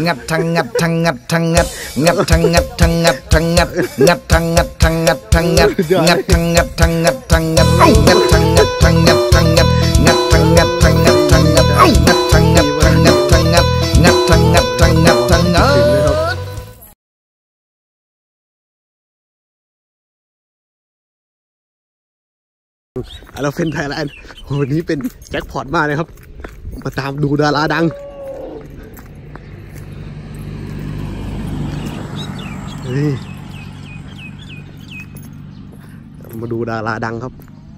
งัดทั้งงัดทั้งงัดทั้งงัดงัดทั้งงัดทั้งงัดทั้งงัดงัดทั้งงัดทั้งงัดทั้งงัดงัดทั้งงัดทั้งงัดทั้งงัดงัดทั้งงัดทั้งงัดทั้งงัดงัดทั้งงัดทั้งงัดทั้งงัดงัดทั้งงัดทั้งงัดทั้งงัดงัดทั้งงัดทั้งงัดทั้งงัดเราเป็นไทยแลนด์วันนี้เป็นแจ็คพอตมากเลยครับมาตามดูดาราดังนี่มาดูดาราดังครับ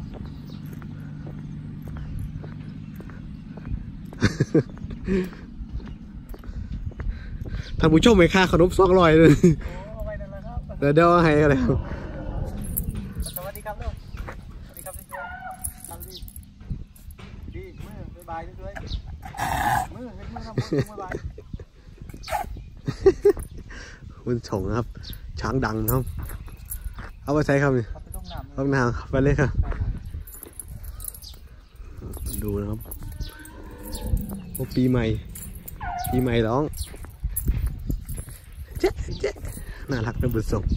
ท่านผู้ชมไม่ค่าขนม200เลยเดี๋ยวให้อะไรครับสวัสดีครับลูกสวัสดีครับพี่ตัวทำดีมือบายด้วยมือเห็นมือครับมือบายคุณชงครับช้างดังครับเอาไปใช้ครับนี่ต้มน้ำครับไปเลยครับดูนะครับโอ้ปีใหม่ร้องเจ๊น่ารักนะบุญส่ง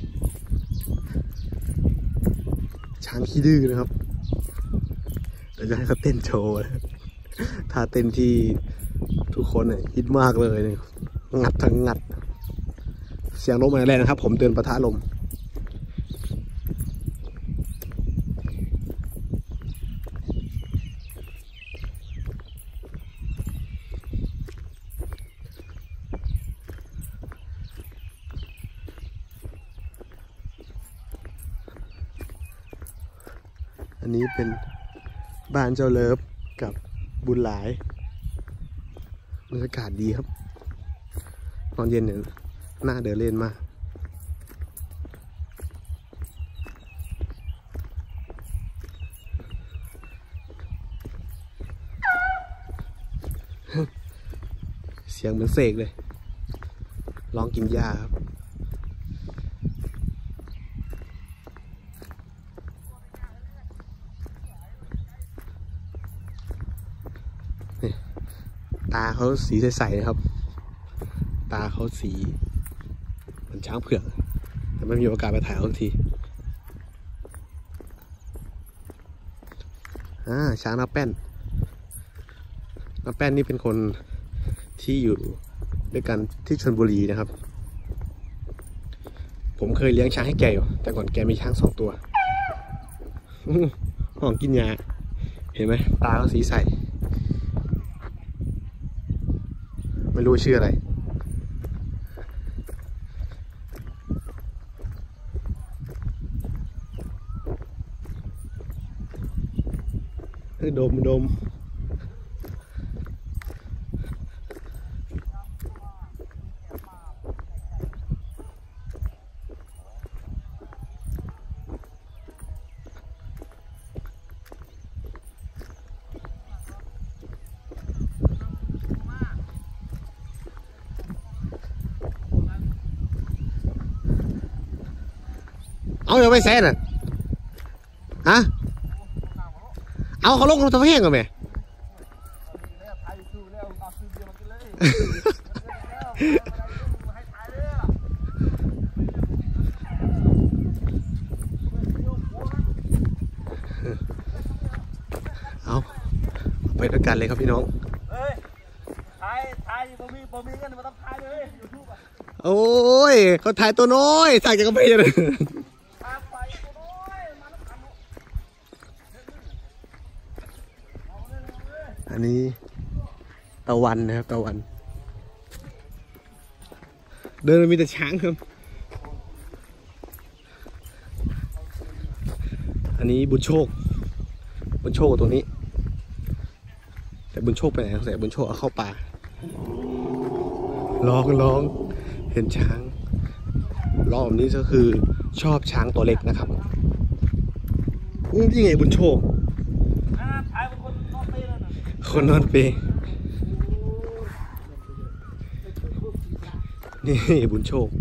ช้างขี้ดื้อนะครับเดี๋ยวจะให้เขาเต้นโชว์ท่าเต้นที่ทุกคนฮิตมากเลยงัดทั้งงัดเสียงลมมาแรงนะครับผมเตือนปะทะลมอันนี้เป็นบ้านเจ้าเลิฟกับบุญหลายบรรยากาศดีครับตอนเย็นเนี่ยน่าเดินเล่นมากเสียงเหมือนเสกเลยร้องกินหญ้าครับตาเขาสีใสๆนะครับตาเขาสีเหมือนช้างเผือกแต่ไม่มีโอกาสไปถ่ายเขาทีช้างน้าแป้นนี่เป็นคนที่อยู่ด้วยกันที่ชลบุรีนะครับผมเคยเลี้ยงช้างให้แกอยู่แต่ก่อนแกมีช้าง2 ตัวห้องกินยาเห็นไหมตาเขาสีใสไม่รู้ชื่ออะไรดมเอาอย่าไปแซ่น่ะฮะเอาเขาลงรถทำแห้งกันไหมเอาไปด้วยกันเลยครับพี่น้องถ่ายบ่มีเงินมาต้องถ่ายเลยยูทูบโอ้ยเขาถ่ายตัวน้อยถ่ายจากกระเบื้องเลยอันนี้ตะวันนะครับตะวันเดินมีแต่ช้างครับอันนี้บุญโชคตัวนี้แต่บุญโชคไปไหนแต่บุญโชคเอาเข้าป่าร้องเห็นช้างรอบนี้ก็คือชอบช้างตัวเล็กนะครับนี่ไงบุญโชคคนนอนเปย์นี่บุญโชค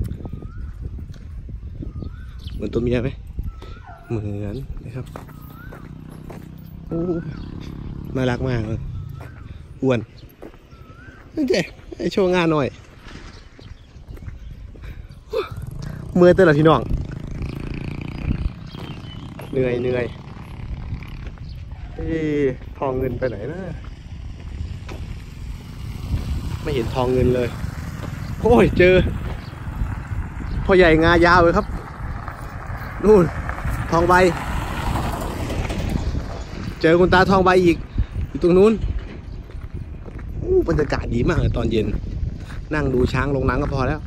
เหมือนตัวเมียไหมเหมือนนะครับโอ้น่ารักมากเลยอ้วนนี่เจ๊โชว์งานหน่อยมือเต้นหรอพี่น้องเหนื่อยทองเงินไปไหนนะไม่เห็นทองเงินเลยโอ้ยเจอพ่อใหญ่งายาวเลยครับนู่นทองใบ เจอคุณตาทองใบอีกอยู่ตรงนู้นบรรยากาศดีมากเลยตอนเย็นนั่งดูช้างลงน้ำก็พอแล้ว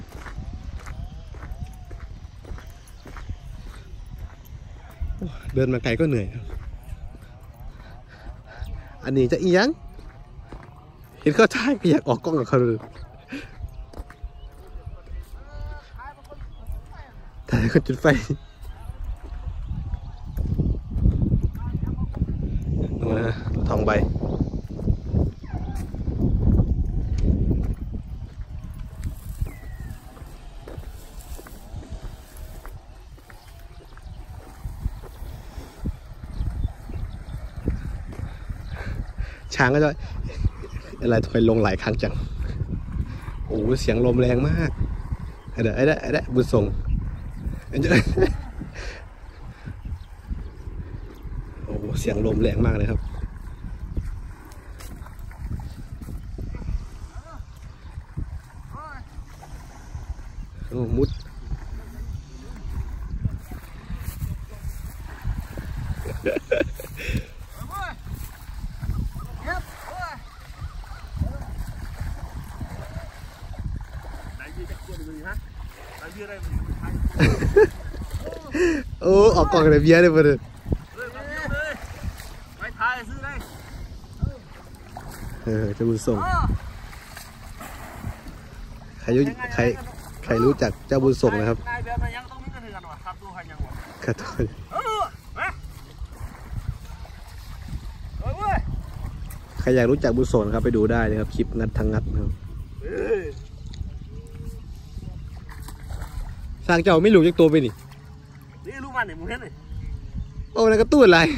เดินมาไกลก็เหนื่อยอันนี้จะอียังเห็นเขาท่ายอยากออกกล้องกับเขาเลยแต่ก็จุดไฟทองใบช้างก็จะอะไรถอยลงหลายครั้งจังโอ้เสียงลมแรงมากไอ้เด้บุญส่งโอ้เสียงลมแรงมากเลยครับโอ้มุดโอ้ออกกล่องเลยเบียร์เลยประเดี๋ยวไม่ทายซื้อได้จะบุญส่งใครรู้จักเจ้าบุญส่งนะครับขาดทุนใครอยากรู้จักบุญส่งครับไปดูได้เลยครับคลิปงัดทางงัดนะครับสร้างเจ้าไม่หลุดจากตัวไปนี่ลูกมันเนี่ยมึงเห็นเลยโอ้นั่นก็ตู้อะไร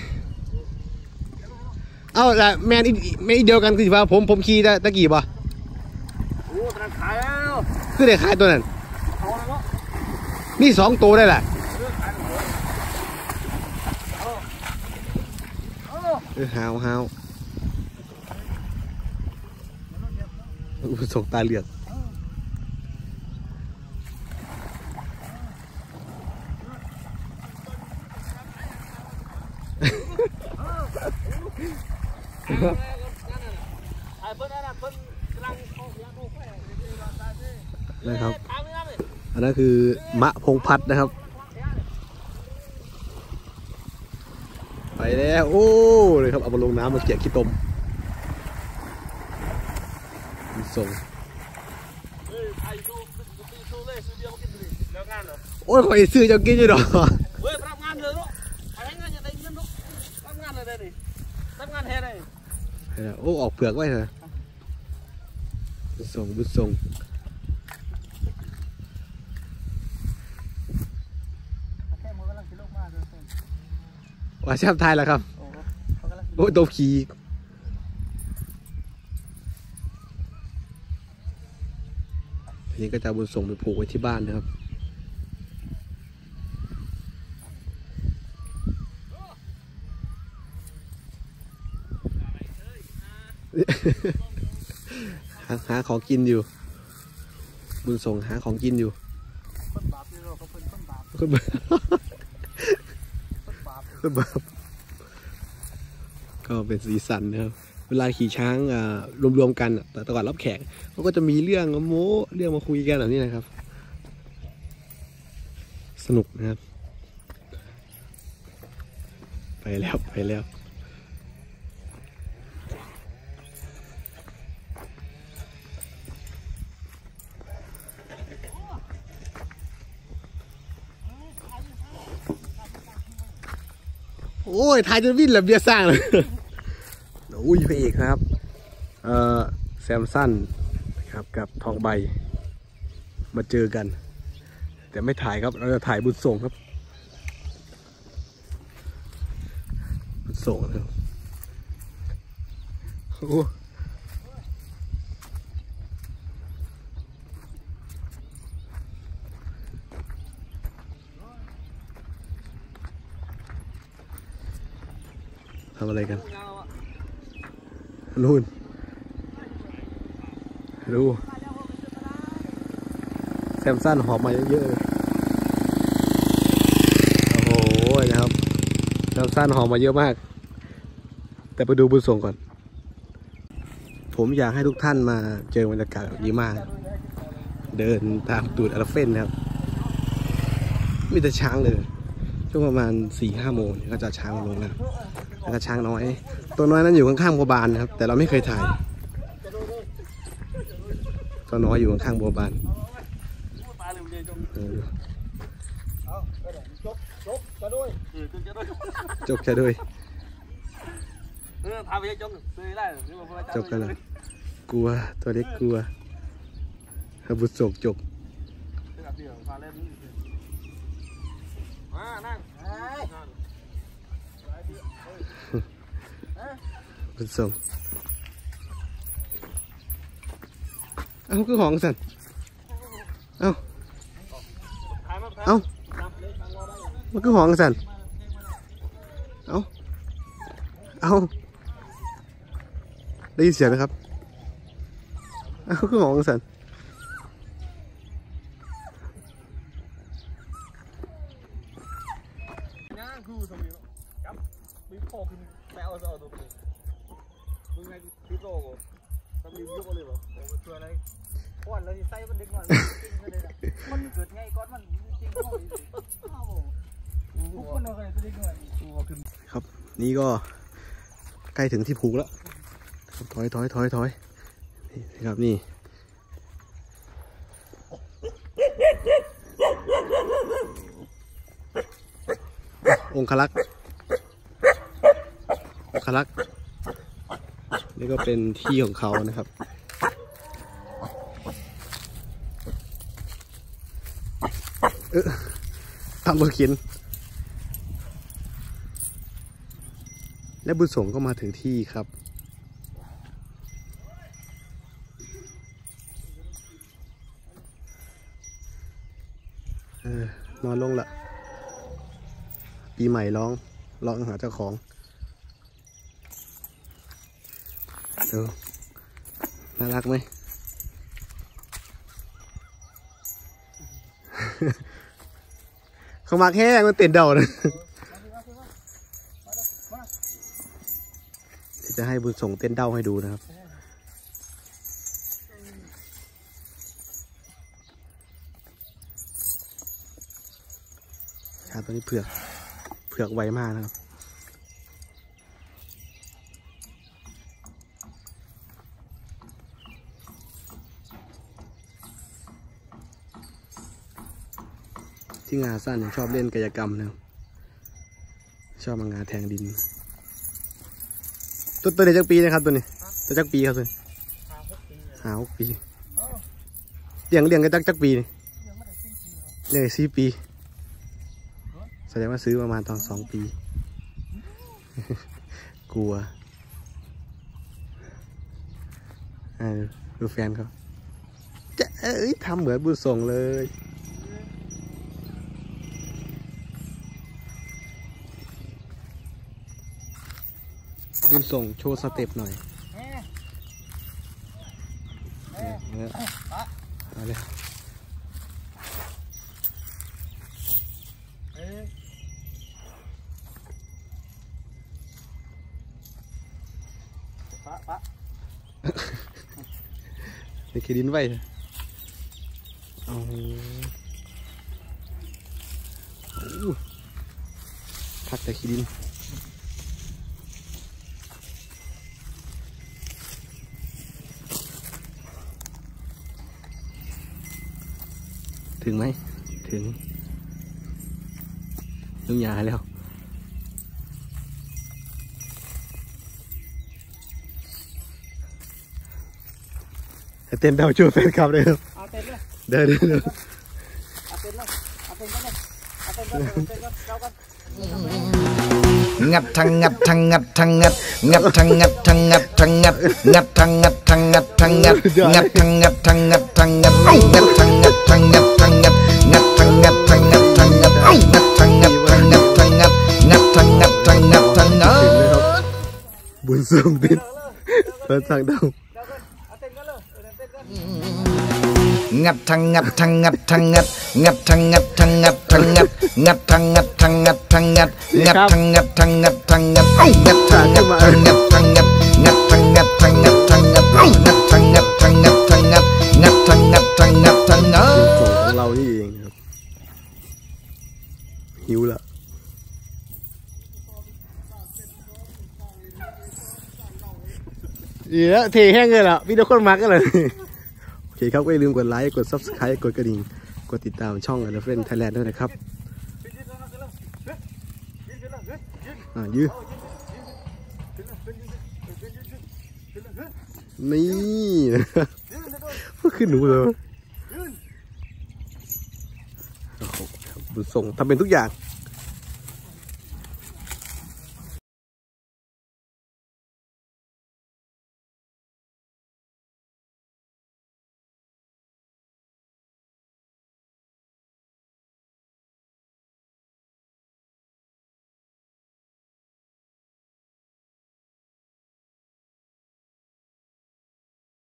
เอาละแมนอีเดียวกันคือว่าผมขี่ตะกี้ป่ะโอ้ตะขายแล้วคือได้ขายตัวนั้นนี่2 ตัวได้แหละฮาวส่งตาเหลือกนะครับอันนั้นคือมะพงพัดนะครับไปแล้วโอ้เลยครับเอามาลงน้ำมาเกี่ยขี้ตมส่งโอ้ยขอซื้อจะกินอยู่ดอกเฮ้ยรับงานเลยลูกอะไรงานจะได้เงินลูกรับงานเลยดิรับงานแท้เลยโอ้ออกเปลือกไว้เหรอบุญส่งว่าแชมป์ไทยแล้วครับโอ้ตัวขี่อันนี้ก็จะบุญส่งไปผูกไว้ที่บ้านนะครับหาของกินอยู่บุญส่งหาของกินอยู่คนบาปก็เป็นสีสันนะครับเวลาขี่ช้างรวมๆกันแต่ก่อนรับแขกเขาก็จะมีเรื่องโม้เรื่องมาคุยกันแบบนี้นะครับสนุกนะครับไปแล้วโอ้ยทายจนวิ่งแล้วเบียร์สร้างเลยอุ้ยพระเอกครับแซมสันครับกับทองใบมาเจอกันแต่ไม่ถ่ายครับเราจะถ่ายบุญส่งครับบุญส่งนะครับโอ้ทำอะไรกันนู่นดูแซมสันหอบมาเยอะๆเลยโอ้โหนะครับแซมสันหอบมาเยอะมากแต่ไปดูบุญส่งก่อนผมอยากให้ทุกท่านมาเจอบรรยากาศแบบนี้มากเดินตามตูดอลาเฟนนะครับมีแต่ช้างเลยช่วงประมาณ 4-5 โมงก็จะช้างลงแล้วแล้วก็ช้างน้อยตัวน้อยนั้นอยู่ข้างๆบัวบานนะครับแต่เราไม่เคยถ่ายตัวน้อยอยู่ข้างๆบัวบานจกจะด้วยจกกันเหรอกลัวตัวเล็กกลัวบุษกจกบุษกเอาคือของสันเอามันคือของสันเอาได้ยินเสียงนะครับเอาคือของสันครับนี่ก็ใกล้ถึงที่ผูกแล้วถอยนี่ครับนี่องคลักษ์นี่ก็เป็นที่ของเขานะครับทำเบอร์เขียนและบุญส่งก็มาถึงที่ครับนอนลงละปีใหม่ร้องหาเจ้าของดูน่ารักไหม เขามักแห้งมันเต้นเดาเลยจะให้บุญส่งเต้นเดาให้ดูนะครับชาตัวนี้เผือกไวมากนะครับที่งาสั้นชอบเล่นกายกรรมนะครับชอบมางาแทงดินตัวเด็กจักปีนะครับตัวนี้ตัวจักปีครับตัว5-6 ปีเลี้ยงกันจักปีนี่เลี้ยง4 ปีแสดงว่าซื้อประมาณตอน2 ปีกลัวดูแฟนเขาจะทำเหมือนบุญส่งเลยบุญส่งโชว์สเต็ปหน่อยเอาเลยในขีดินไว้เอาพักแต่ขีดินถึงไหมถึงลุงยาแล้วเต้นเดาช่วยแฟนคลับเลยครับเดินงัดทั้งงัดทั้งงัดทั้งงัดงัดทั้งงัดทั้งงัดทั้งงัดงัดทั้งงัดทั้งงัดทั้งงัดงัดทั้งงัดทั้งงัดทั้งงัดงัดทั้งงัดทั้งงัดทั้งงัดงัดทั้งงัดทั้งงัดทั้งงัดงัดทั้งงัดทั้งงัดทั้งงัดงัดทั้งงัดทั้งงัดทั้งงัดบุญส่งติดเปิดทางดาวงัดทางงัดทางงัดทางงัดงัดทางงัดทางงัดทางงัดงัดทางงัดทางงัดทางงัดงัดทางงัดทางงัดทางงัดงัดทางงัดทางงัดทางงัดงัดทางงัดทางงัดทางงัดงัดทางงัดทางงัดทางงัดงัดทางงัดทางงัดทางงัดโจของเรานี่เองครับหิวละเดี๋ยวเทแห้งเลยล่ะพี่ทุกคนมักกันเลยโอเคครับก็อย่าลืมกดไลค์กด Subscribe กดกระดิ่งกดติดตามช่อง The Friend Thailand ด้วยนะครับยืดนี่ขึ้นหนูเลยบุญส่งทำเป็นทุกอย่าง